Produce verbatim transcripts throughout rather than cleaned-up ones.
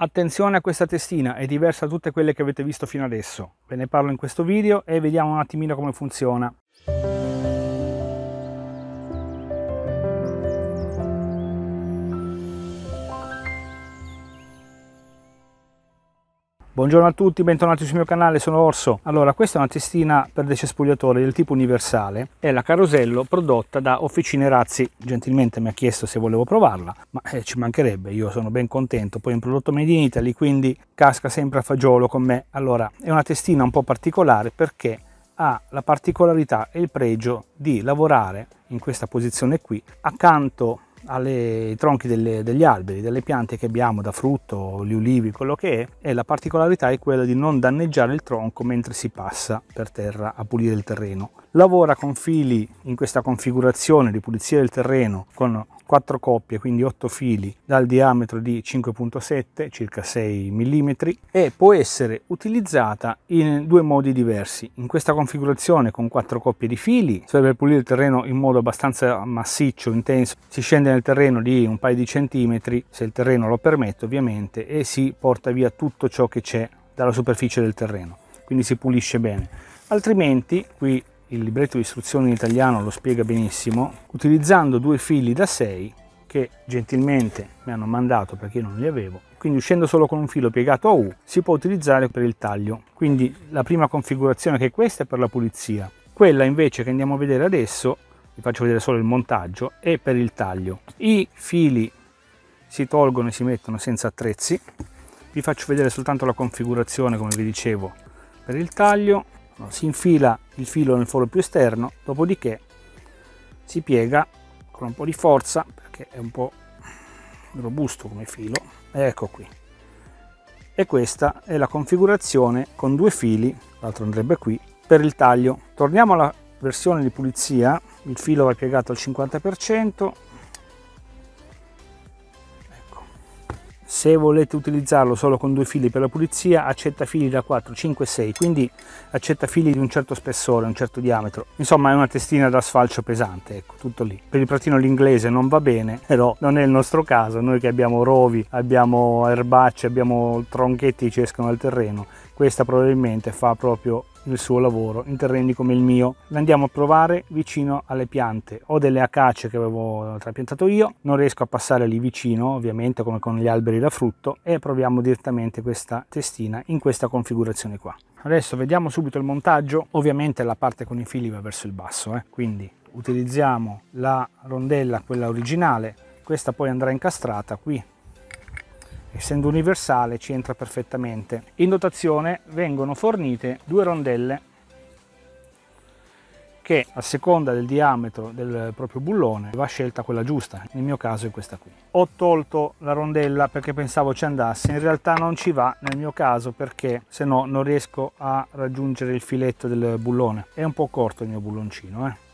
Attenzione a questa testina, è diversa da tutte quelle che avete visto fino adesso. Ve ne parlo in questo video e vediamo un attimino come funziona. Buongiorno a tutti, bentornati sul mio canale, sono Orso. Allora, questa è una testina per decespugliatore del tipo universale, è la Carosello prodotta da Officine Razzi. Gentilmente mi ha chiesto se volevo provarla, ma eh, ci mancherebbe, io sono ben contento. Poi è un prodotto made in Italy, quindi casca sempre a fagiolo con me. Allora, è una testina un po' particolare perché ha la particolarità e il pregio di lavorare in questa posizione qui accanto ai tronchi delle, degli alberi, delle piante che abbiamo da frutto, gli ulivi, quello che è, e la particolarità è quella di non danneggiare il tronco mentre si passa per terra a pulire il terreno. Lavora con fili in questa configurazione di pulizia del terreno con quattro coppie, quindi otto fili dal diametro di cinque virgola sette, circa sei millimetri, e può essere utilizzata in due modi diversi. In questa configurazione con quattro coppie di fili serve per pulire il terreno in modo abbastanza massiccio, intenso. Si scende nel terreno di un paio di centimetri, se il terreno lo permette ovviamente, e si porta via tutto ciò che c'è dalla superficie del terreno, quindi si pulisce bene. Altrimenti, qui il libretto di istruzioni in italiano lo spiega benissimo, utilizzando due fili da sei che gentilmente mi hanno mandato perché io non li avevo, quindi uscendo solo con un filo piegato a U si può utilizzare per il taglio. Quindi la prima configurazione, che è questa, è per la pulizia. Quella invece che andiamo a vedere adesso, vi faccio vedere solo il montaggio, è per il taglio. I fili si tolgono e si mettono senza attrezzi. Vi faccio vedere soltanto la configurazione, come vi dicevo, per il taglio. Si infila il filo nel foro più esterno, dopodiché si piega con un po' di forza perché è un po' robusto come filo. Ecco qui. E questa è la configurazione con due fili, l'altro andrebbe qui, per il taglio. Torniamo alla versione di pulizia. Il filo va piegato al cinquanta per cento. Se volete utilizzarlo solo con due fili per la pulizia, accetta fili da quattro, cinque, sei, quindi accetta fili di un certo spessore, un certo diametro. Insomma, è una testina da sfalcio pesante, ecco, tutto lì. Per il pratino l'inglese non va bene, però non è il nostro caso. Noi che abbiamo rovi, abbiamo erbacce, abbiamo tronchetti che ci escono dal terreno, questa probabilmente fa proprio il suo lavoro in terreni come il mio. L'andiamo a provare vicino alle piante. Ho delle acacie che avevo trapiantato io, non riesco a passare lì vicino ovviamente come con gli alberi da frutto, e proviamo direttamente questa testina in questa configurazione qua. Adesso vediamo subito il montaggio. Ovviamente la parte con i fili va verso il basso, eh? Quindi utilizziamo la rondella, quella originale. Questa poi andrà incastrata qui. Essendo universale ci entra perfettamente. In dotazione vengono fornite due rondelle che, a seconda del diametro del proprio bullone, va scelta quella giusta. Nel mio caso è questa qui. Ho tolto la rondella perché pensavo ci andasse, in realtà non ci va nel mio caso perché se no non riesco a raggiungere il filetto del bullone. È un po' corto il mio bulloncino, eh.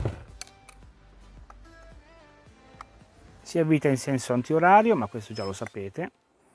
Si avvita in senso antiorario, ma questo già lo sapete.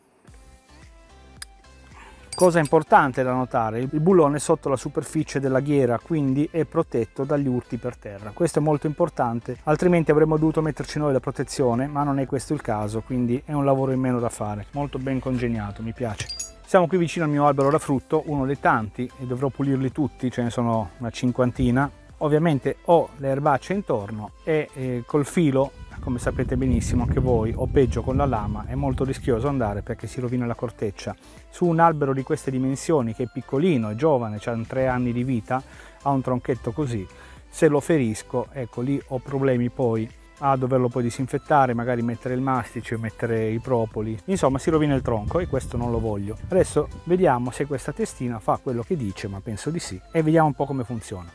Cosa importante da notare, il bullone è sotto la superficie della ghiera, quindi è protetto dagli urti per terra. Questo è molto importante, altrimenti avremmo dovuto metterci noi la protezione, ma non è questo il caso, quindi è un lavoro in meno da fare. Molto ben congegnato, mi piace. Siamo qui vicino al mio albero da frutto, uno dei tanti, e dovrò pulirli tutti, ce ne sono una cinquantina. Ovviamente ho le erbacce intorno e eh, col filo, come sapete benissimo anche voi, o peggio con la lama, è molto rischioso andare perché si rovina la corteccia. Su un albero di queste dimensioni, che è piccolino, è giovane, ha tre anni di vita, ha un tronchetto così, se lo ferisco, ecco lì ho problemi poi a doverlo poi disinfettare, magari mettere il mastice, mettere i propoli, insomma si rovina il tronco e questo non lo voglio. Adesso vediamo se questa testina fa quello che dice, ma penso di sì, e vediamo un po' come funziona.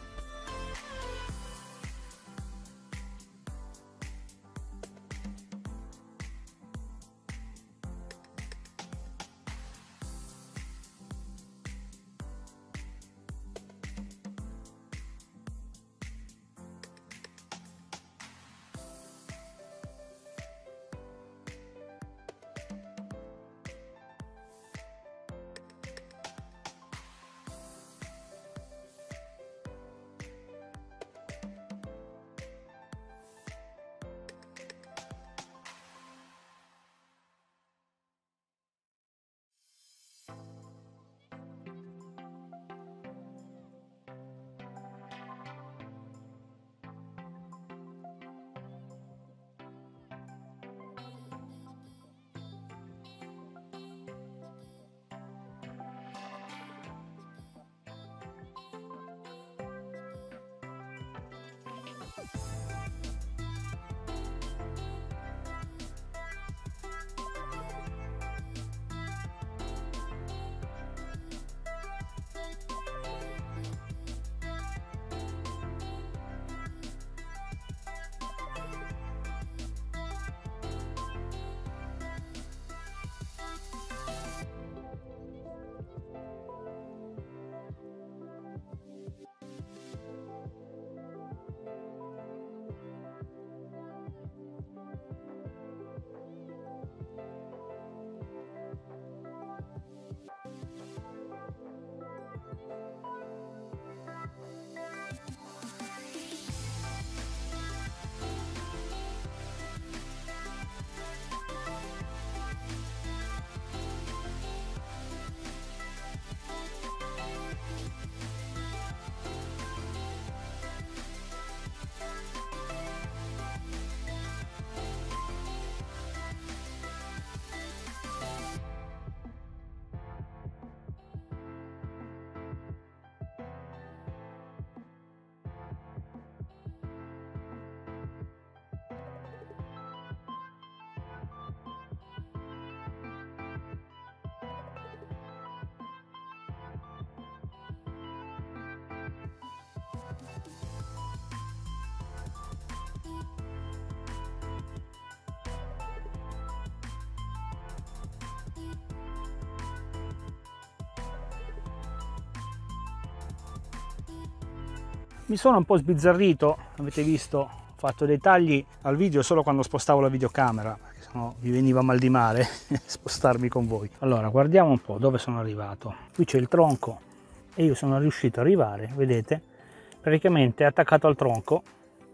Mi sono un po' sbizzarrito, avete visto, ho fatto dei tagli al video solo quando spostavo la videocamera, perché sennò mi veniva mal di mare spostarmi con voi. Allora, guardiamo un po' dove sono arrivato. Qui c'è il tronco e io sono riuscito ad arrivare, vedete, praticamente attaccato al tronco.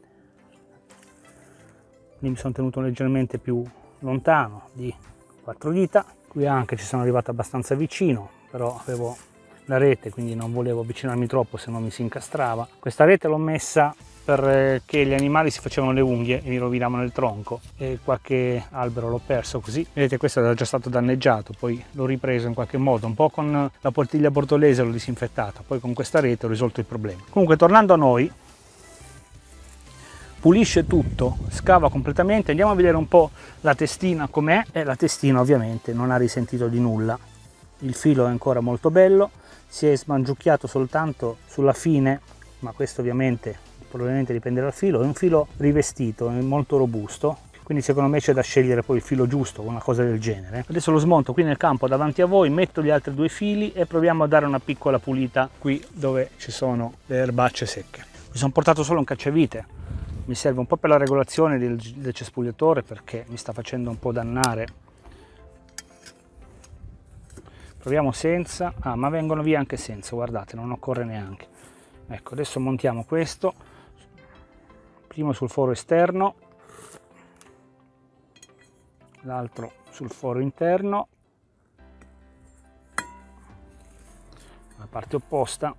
Quindi mi sono tenuto leggermente più lontano di quattro dita. Qui anche ci sono arrivato abbastanza vicino, però avevo la rete, quindi non volevo avvicinarmi troppo, se no mi si incastrava. Questa rete l'ho messa perché gli animali si facevano le unghie e mi rovinavano il tronco, e qualche albero l'ho perso così. Vedete, questo era già stato danneggiato, poi l'ho ripreso in qualche modo, un po' con la poltiglia bordolese l'ho disinfettata, poi con questa rete ho risolto il problema. Comunque, tornando a noi, pulisce tutto, scava completamente. Andiamo a vedere un po' la testina com'è, e la testina ovviamente non ha risentito di nulla. Il filo è ancora molto bello, si è smangiucchiato soltanto sulla fine, ma questo ovviamente probabilmente dipende dal filo. È un filo rivestito, è molto robusto, quindi secondo me c'è da scegliere poi il filo giusto, una cosa del genere. Adesso lo smonto qui nel campo davanti a voi, metto gli altri due fili e proviamo a dare una piccola pulita qui dove ci sono le erbacce secche. Mi sono portato solo un cacciavite, mi serve un po' per la regolazione del, del cespugliatore, perché mi sta facendo un po' dannare. Proviamo senza, ah ma vengono via anche senza, guardate, non occorre neanche. Ecco, adesso montiamo questo, primo sul foro esterno, l'altro sul foro interno, la parte opposta.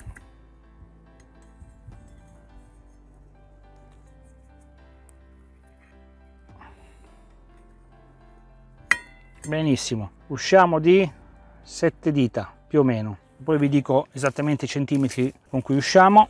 Benissimo, usciamo di sette dita più o meno, poi vi dico esattamente i centimetri con cui usciamo.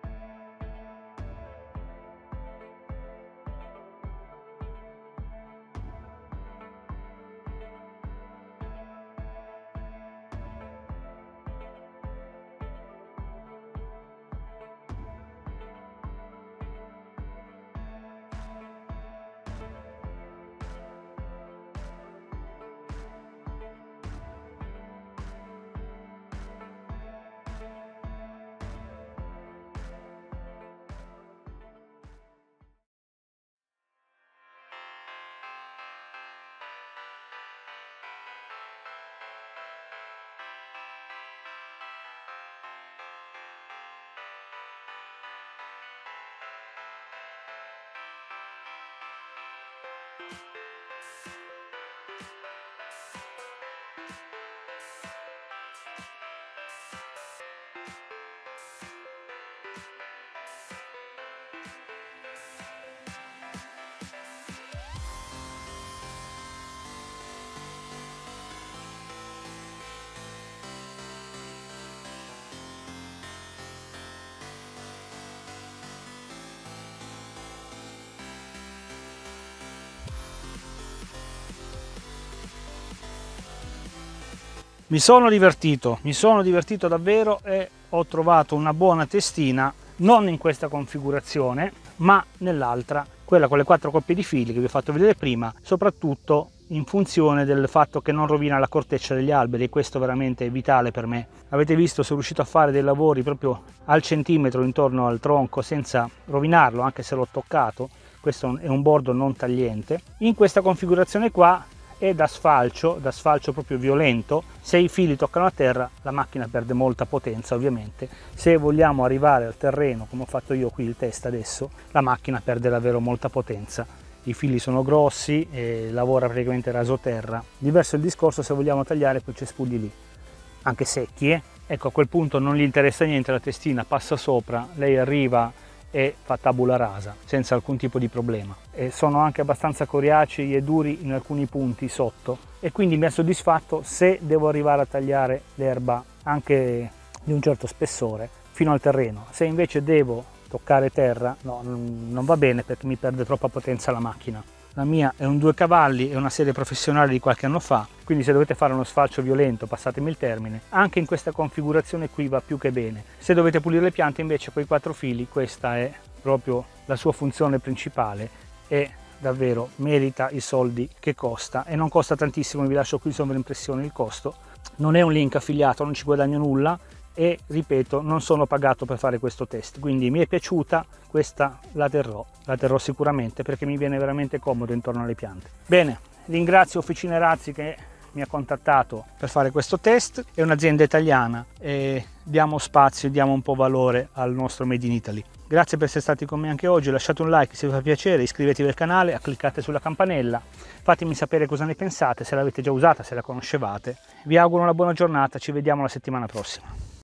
Mi sono divertito, mi sono divertito davvero e ho trovato una buona testina, non in questa configurazione, ma nell'altra, quella con le quattro coppie di fili che vi ho fatto vedere prima, soprattutto in funzione del fatto che non rovina la corteccia degli alberi, e questo veramente è vitale per me. Avete visto, sono riuscito a fare dei lavori proprio al centimetro intorno al tronco senza rovinarlo, anche se l'ho toccato. Questo è un bordo non tagliente. In questa configurazione qua è da sfalcio, da sfalcio proprio violento. Se i fili toccano a terra la macchina perde molta potenza ovviamente. Se vogliamo arrivare al terreno, come ho fatto io qui il test adesso, la macchina perde davvero molta potenza. I fili sono grossi e lavora praticamente rasoterra. Diverso il discorso se vogliamo tagliare quei cespugli lì, anche secchi, eh? Ecco, a quel punto non gli interessa niente, la testina passa sopra, lei arriva e fa tabula rasa senza alcun tipo di problema. E sono anche abbastanza coriacei e duri in alcuni punti sotto, e quindi mi ha soddisfatto se devo arrivare a tagliare l'erba anche di un certo spessore fino al terreno. Se invece devo toccare terra, no, non va bene, perché mi perde troppa potenza la macchina. La mia è un due cavalli, è una serie professionale di qualche anno fa, quindi se dovete fare uno sfalcio violento, passatemi il termine, anche in questa configurazione qui va più che bene. Se dovete pulire le piante invece con i quattro fili, questa è proprio la sua funzione principale e davvero merita i soldi che costa, e non costa tantissimo. Vi lascio qui sovraimpressione il costo. Non è un link affiliato, non ci guadagno nulla, e ripeto, non sono pagato per fare questo test, quindi mi è piaciuta, questa la terrò, la terrò sicuramente perché mi viene veramente comodo intorno alle piante. Bene, ringrazio Officine Razzi che mi ha contattato per fare questo test, è un'azienda italiana e diamo spazio, diamo un po' valore al nostro Made in Italy. Grazie per essere stati con me anche oggi, lasciate un like se vi fa piacere, iscrivetevi al canale, cliccate sulla campanella, fatemi sapere cosa ne pensate, se l'avete già usata, se la conoscevate. Vi auguro una buona giornata, ci vediamo la settimana prossima.